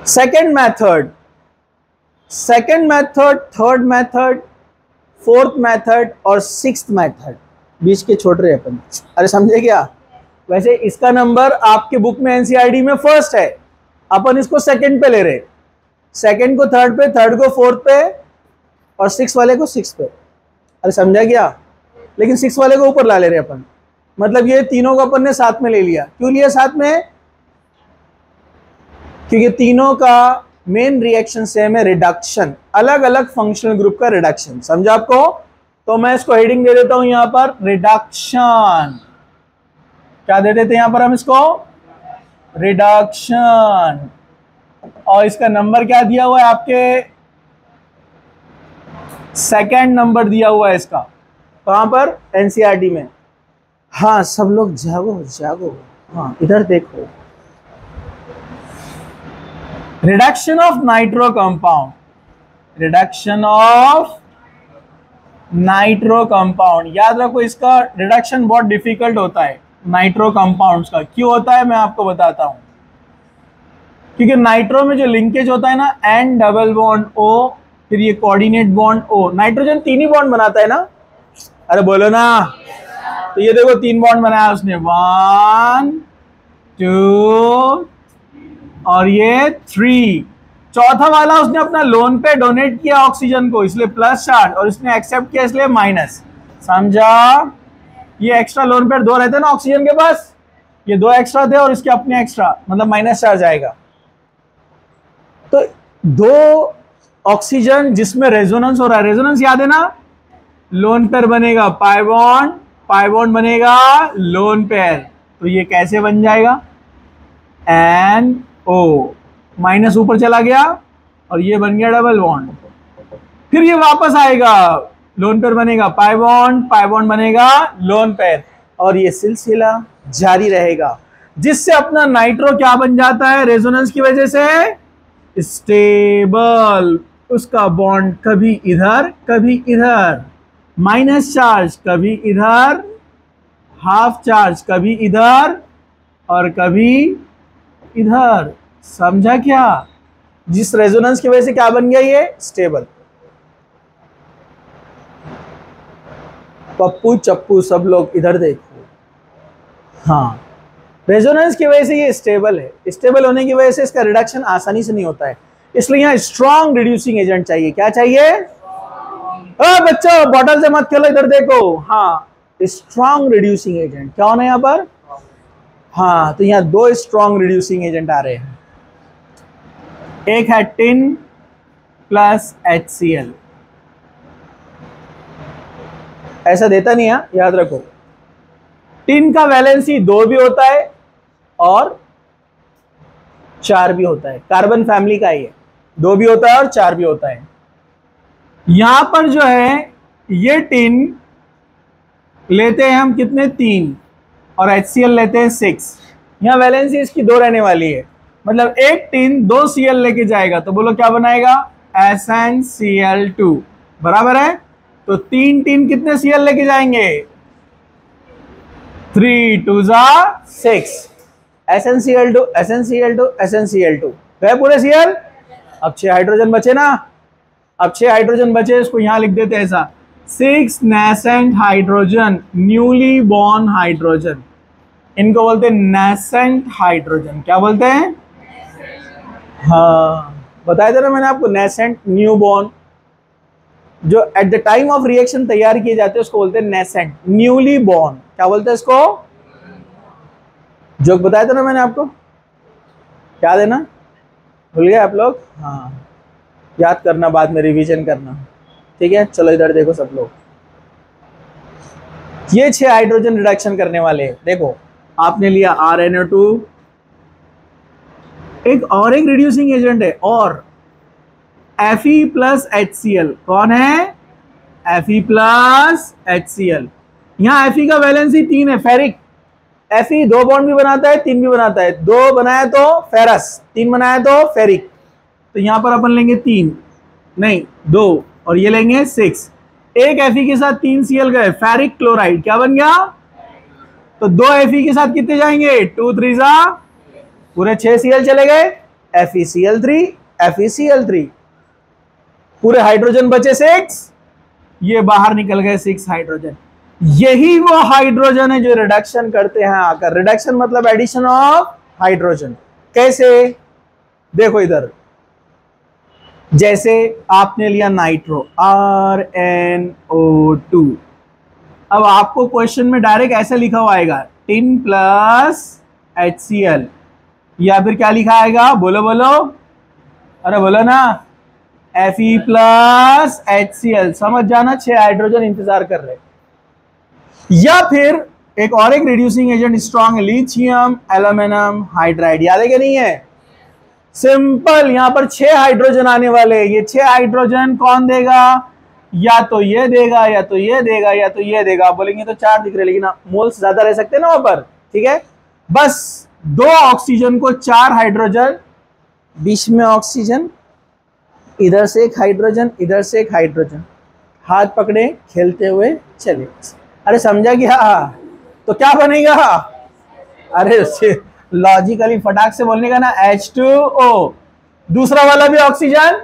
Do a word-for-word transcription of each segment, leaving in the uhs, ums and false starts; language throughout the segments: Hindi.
Second method, second method, third method, fourth method और सिक्स्थ मैथड, बीच के छोड़ रहे अपन। अरे समझे क्या? वैसे इसका नंबर आपके बुक में एनसीईआरटी में फर्स्ट है, अपन इसको सेकंड पे ले रहे, सेकंड को थर्ड पे, थर्ड को फोर्थ पे और सिक्स वाले को सिक्स पे। अरे समझा क्या? लेकिन सिक्स वाले को ऊपर ला ले रहे अपन, मतलब ये तीनों को अपन ने साथ में ले लिया। क्यों लिया साथ में? क्योंकि तीनों का मेन रिएक्शन सेम है, रिडक्शन, अलग अलग फंक्शनल ग्रुप का रिडक्शन। समझा आपको? तो मैं इसको हेडिंग दे देता हूं यहां पर रिडक्शन। क्या दे देते हैं यहां पर हम इसको? रिडक्शन। और इसका नंबर क्या दिया हुआ है आपके? सेकंड नंबर दिया हुआ है इसका। कहां पर? एनसीईआरटी में। हाँ सब लोग जागो जागो, हाँ इधर देखो। Reduction of nitro compound, reduction of nitro compound. याद रखो इसका रिडक्शन बहुत डिफिकल्ट होता है नाइट्रो कंपाउंड्स का। क्यों होता है मैं आपको बताता हूं। क्योंकि नाइट्रो में जो लिंकेज होता है ना, एन डबल बॉन्ड ओ, फिर ये कोऑर्डिनेट बॉन्ड ओ। नाइट्रोजन तीन ही बॉन्ड बनाता है ना? अरे बोलो ना। तो ये देखो तीन बॉन्ड बनाया उसने, वन टू और ये थ्री। चौथा वाला उसने अपना लोन पे डोनेट किया ऑक्सीजन को, इसलिए प्लस चार्ज, और इसने एक्सेप्ट किया इसलिए माइनस। समझा? ये एक्स्ट्रा लोन पेयर दो रहते हैं ना ऑक्सीजन के पास, ये दो एक्स्ट्रा थे और इसके अपने एक्स्ट्रा, मतलब माइनस चार्ज आएगा। तो दो ऑक्सीजन जिसमें रेजोनेंस हो रहा है, रेजोनेंस याद है ना, लोन पेयर बनेगा पाई बॉन्ड, पाई बॉन्ड बनेगा लोन पेयर। तो ये कैसे बन जाएगा? एन ओ, माइनस ऊपर चला गया और ये बन गया डबल बॉन्ड। फिर ये वापस आएगा, लोन पेयर बनेगा पाई बॉन्ड, पाई बॉन्ड बनेगा लोन पेयर, और ये सिलसिला जारी रहेगा, जिससे अपना नाइट्रो क्या बन जाता है रेजोनेंस की वजह से? स्टेबल। उसका बॉन्ड कभी इधर कभी इधर, माइनस चार्ज कभी इधर, हाफ चार्ज कभी इधर और कभी इधर। समझा क्या? जिस रेजोनेंस की वजह से क्या बन गया ये? स्टेबल। पप्पू चप्पू सब लोग इधर देखो। हाँ, रेजोनेंस की वजह से ये स्टेबल है। स्टेबल होने की वजह से इसका रिडक्शन आसानी से नहीं होता है, इसलिए यहाँ स्ट्रॉन्ग रिड्यूसिंग एजेंट चाहिए। क्या चाहिए? ओ बच्चों बॉटल से मत खेलो, इधर देखो। हाँ, स्ट्रॉन्ग रिड्यूसिंग एजेंट क्या होना है यहाँ पर? हाँ, तो यहाँ दो स्ट्रॉन्ग रिड्यूसिंग एजेंट आ रहे हैं। एक है tin plus H C L. ऐसा देता नहीं है, याद रखो। टिन का वैलेंसी दो भी होता है और चार भी होता है, कार्बन फैमिली का ही है। दो भी होता है और चार भी होता है। यहां पर जो है ये टिन लेते हैं हम कितने? तीन, और एच सी एल लेते हैं सिक्स। यहां वैलेंसी इसकी दो रहने वाली है, मतलब एक टिन दो सी एल लेके जाएगा, तो बोलो क्या बनाएगा? S N C L two. बराबर है? तो तीन टिन कितने सी एल लेके जाएंगे? थ्री टू जा six, S N C L two, S N C L two, S N C L two, गए पूरे सी एल। अब छह हाइड्रोजन बचे ना, अब छह हाइड्रोजन बचे, इसको यहां लिख देते हैं ऐसा, six nascent hydrogen, newly born hydrogen. इनको बोलते हैं नेसेंट हाइड्रोजन। क्या बोलते हैं? हाँ, बताया था ना मैंने आपको, नेसेंट, न्यू बॉर्न। जो at the time of reaction तैयार किए जाते हैं उसको बोलते हैं नेसेंट, न्यूली बॉर्न। क्या बोलते हैं इसको? जो बताया था ना मैंने आपको, याद है ना? भूल गए आप लोग? हाँ, याद करना, बाद में रिवीजन करना, ठीक है? चलो इधर देखो सब लोग, ये छह हाइड्रोजन रिडक्शन करने वाले हैं। देखो आपने लिया आर एन ओ टू, एक और एक रिड्यूसिंग एजेंट है और Fe plus H C L. कौन है? Fe plus H C L. यहां Fe का वैलेंसी तीन है, फेरिक। Fe दो बॉन्ड भी बनाता है, तीन भी बनाता है। दो बनाया तो फेरस, तीन बनाया तो फेरिक। तो यहां पर अपन लेंगे तीन, नहीं दो, और ये लेंगे सिक्स। एक Fe के साथ तीन सी एल गए, फेरिक क्लोराइड। क्या बन गया? तो दो Fe के साथ कितने जाएंगे? टू थ्री जा, पूरे छह सी एल चले गए। F E C L three, F E C L three, पूरे हाइड्रोजन बचे सिक्स, ये बाहर निकल गए सिक्स हाइड्रोजन। यही वो हाइड्रोजन है जो रिडक्शन करते हैं आकर। रिडक्शन मतलब एडिशन ऑफ हाइड्रोजन। कैसे? देखो इधर, जैसे आपने लिया nitro, R N O two. अब आपको क्वेश्चन में डायरेक्ट ऐसा लिखा हुआ आएगा, tin plus H C L, या फिर क्या लिखा आएगा? बोलो बोलो, अरे बोलो ना, F E plus H C L. समझ जाना, छह हाइड्रोजन इंतजार कर रहे। या फिर एक और एक reducing agent strong, lithium aluminium hydride. याद है कि नहीं है? सिंपल, यहां पर छह हाइड्रोजन आने वाले। ये छह हाइड्रोजन कौन देगा? या तो ये देगा, या तो ये देगा, या तो ये देगा। आप बोलेंगे तो चार दिख रहे, लेकिन मोल्स ज्यादा रह सकते हैं ना वहां पर, ठीक है। बस दो ऑक्सीजन को चार हाइड्रोजन, बीच में ऑक्सीजन, इधर से एक हाइड्रोजन, इधर से एक हाइड्रोजन, हाथ पकड़े खेलते हुए चले। अरे समझा क्या? तो क्या बनेगा? अरे लॉजिकली फटाक से बोलने का ना, एच टू ओ, दूसरा वाला भी ऑक्सीजन,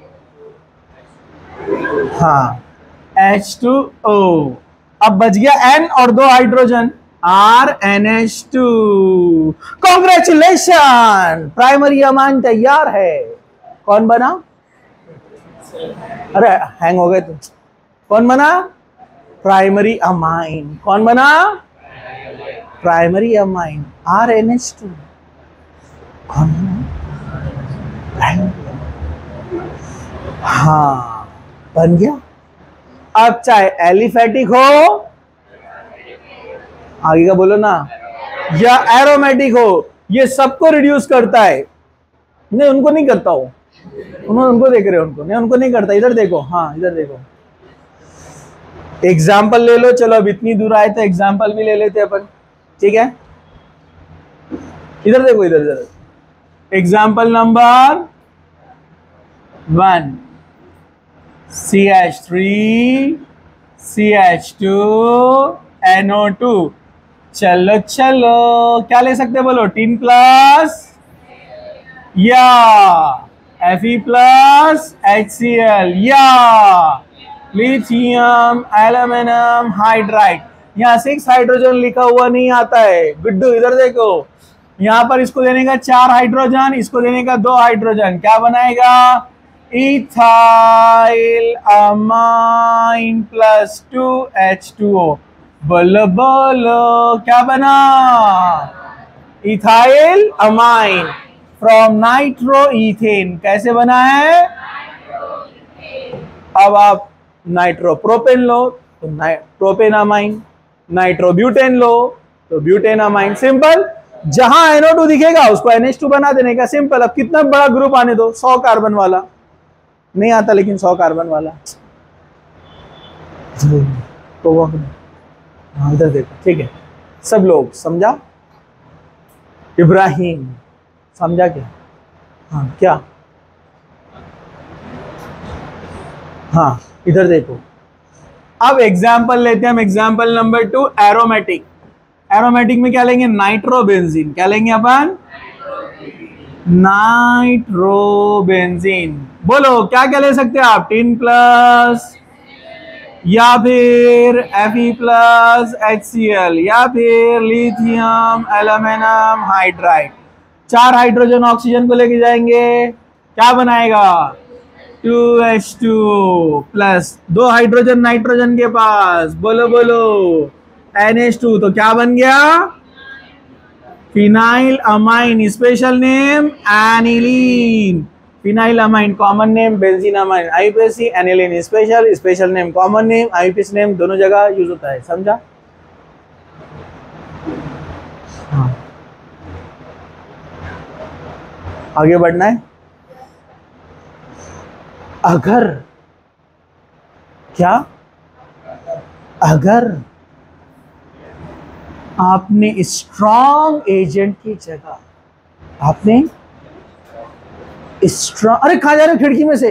हाँ एच टू ओ। अब बच गया N और दो hydrogen, R N H two. Congratulation, primary amine तैयार है। कौन बना? अरे हैंग हो गए तुम। कौन बना? Primary amine. कौन बना? Primary amine, R N H two. कौन बना? हाँ बन गया। अब चाहे एलिफेटिक हो, आगे का बोलो ना, या एरोमेटिक हो, ये सबको रिड्यूस करता है। नहीं उनको नहीं करता हो, उन्होंने उनको देख रहे हो, उनको नहीं, उनको नहीं करता। इधर देखो, हाँ इधर देखो, एग्जाम्पल ले लो। चलो अब इतनी दूर आए तो एग्जाम्पल भी ले लेते अपन, ठीक है। इधर देखो, इधर इधर example number one, C H three C H two N O two. चलो चलो, क्या ले सकते बोलो? टिन प्लस या F E plus H C L या लिथियम एल्यूमिनियम हाइड्राइड। यहाँ सिक्स हाइड्रोजन लिखा हुआ नहीं आता है गुड्डू, इधर देखो। यहाँ पर इसको देने का चार हाइड्रोजन, इसको देने का दो हाइड्रोजन, क्या बनाएगा? Ethyl amine plus two H two O. बोलो बोलो, क्या बना? Ethyl amine from nitro ethane. कैसे बना है? अब आप नाइट्रो प्रोपेन लो तो प्रोपेन अमाइन, नाइट्रो ब्यूटेन लो तो ब्यूटेन अमाइन। सिंपल, जहां एन ओ टू दिखेगा उसको एन एच टू बना देने का। सिंपल। अब कितना बड़ा ग्रुप आने दो, सौ कार्बन वाला नहीं आता, लेकिन सौ कार्बन वाला तो हाँ इधर देखो, ठीक है। सब लोग समझा? इब्राहिम समझा क्या? हाँ क्या? हाँ इधर देखो। अब एग्जाम्पल लेते हैं हम, example number two, aromatic. Aromatic में क्या लेंगे? नाइट्रोबेंजीन। क्या लेंगे अपन? नाइट्रोबेंजीन। बोलो क्या क्या ले सकते हैं आप? टिन प्लस, या फिर F E plus H C L, या फिर लिथियम एल्यूमिनियम हाइड्राइड। चार हाइड्रोजन ऑक्सीजन को लेके जाएंगे, क्या बनाएगा? टू एच टू प्लस दो हाइड्रोजन नाइट्रोजन के पास, बोलो बोलो एन एच टू। तो क्या बन गया? Phenyl amine, special name aniline. Phenyl amine common name, benzene amine I U P A C, aniline special, special name common name, I U P A C name दोनों जगह यूज होता है। समझा? हाँ आगे बढ़ना है। अगर क्या? अगर आपने स्ट्रॉन्ग एजेंट की जगह आपने स्ट्रॉन्ग, अरे कहाँ जा रहे हो? खिड़की में से।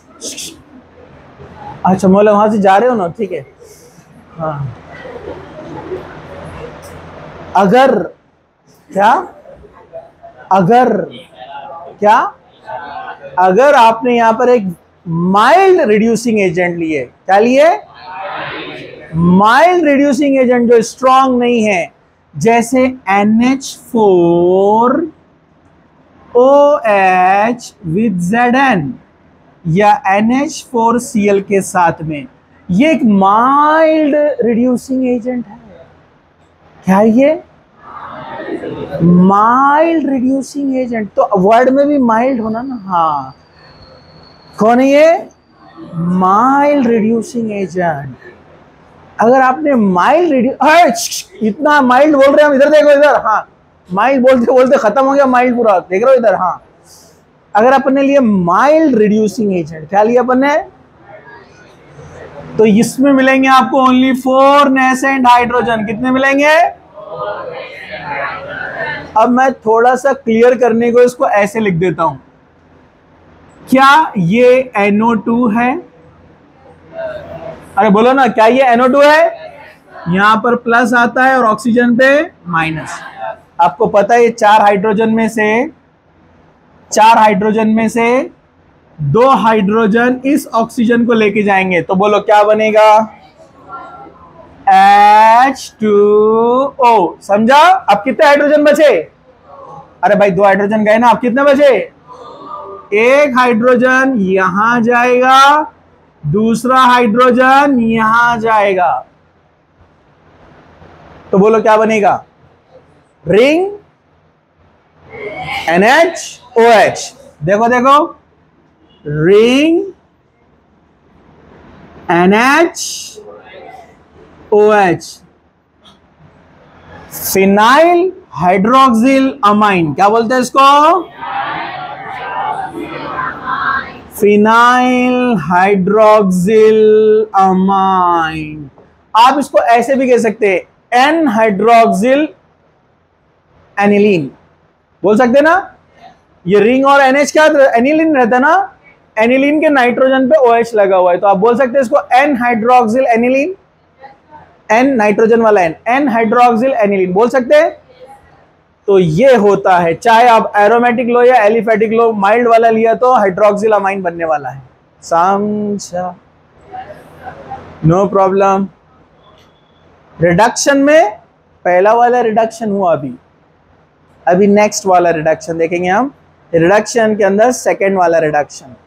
अच्छा मोला वहां से जा रहे हो ना, ठीक है। हाँ अगर क्या? अगर क्या? अगर आपने यहां पर एक माइल्ड रिड्यूसिंग एजेंट लिए, क्या लिए? माइल्ड रिड्यूसिंग एजेंट जो स्ट्रॉन्ग नहीं है, जैसे N H four O H with Z N या N H four C L के साथ में, ये एक माइल्ड रिड्यूसिंग एजेंट है। क्या ये? Mild reducing agent. तो वर्ड में भी माइल्ड होना ना, हाँ। कौन है ये? Mild reducing agent. अगर आपने माइल्ड रिड्यूस, इतना माइल्ड बोल रहे हैं हम, इधर देखो, इधर, हाँ, माइल्ड बोलते बोलते खत्म हो गया माइल्ड पूरा, देख रहे हो इधर, हाँ। अगर अपन ने लिए माइल्ड रिड्यूसिंग एजेंट, क्या लिया अपन ने? तो इसमें मिलेंगे आपको ओनली फोर नेसेंट हाइड्रोजन। कितने मिलेंगे? अब मैं थोड़ा सा क्लियर करने को इसको ऐसे लिख देता हूं, क्या ये एन ओ टू है? अरे बोलो ना, क्या ये एन ओ टू है? यहां पर प्लस आता है और ऑक्सीजन पे माइनस। आपको पता है ये चार हाइड्रोजन में से चार हाइड्रोजन में से दो हाइड्रोजन इस ऑक्सीजन को लेके जाएंगे, तो बोलो क्या बनेगा? H two O. समझा? अब कितने हाइड्रोजन बचे? अरे भाई दो हाइड्रोजन गए ना, अब कितने बचे? एक हाइड्रोजन यहां जाएगा, दूसरा हाइड्रोजन यहां जाएगा, तो बोलो क्या बनेगा? Ring N H O H. देखो देखो, ring N H O H, phenyl hydroxyl amine. क्या बोलते हैं इसको? Phenyl hydroxyl amine. आप इसको ऐसे भी कह सकते हैं, एन हाइड्रोक्सिल एनिलीन बोल सकते ना। ये रिंग और एनएच क्या एनिलीन रहता ना, एनिलीन के नाइट्रोजन पे ओएच लगा हुआ है, तो आप बोल सकते हैं इसको N hydroxyl aniline. N nitrogen वाला एन, एन हाइड्रोक्सिल एनिलीन बोल सकते हैं। तो ये होता है, चाहे आप एरोमेटिक लो या एलिफेटिक लो, माइल्ड वाला लिया तो हाइड्रोक्सिल अमाइन बनने वाला है। समझा? No problem. रिडक्शन में पहला वाला रिडक्शन हुआ, अभी अभी नेक्स्ट वाला रिडक्शन देखेंगे हम। रिडक्शन के अंदर सेकेंड वाला रिडक्शन।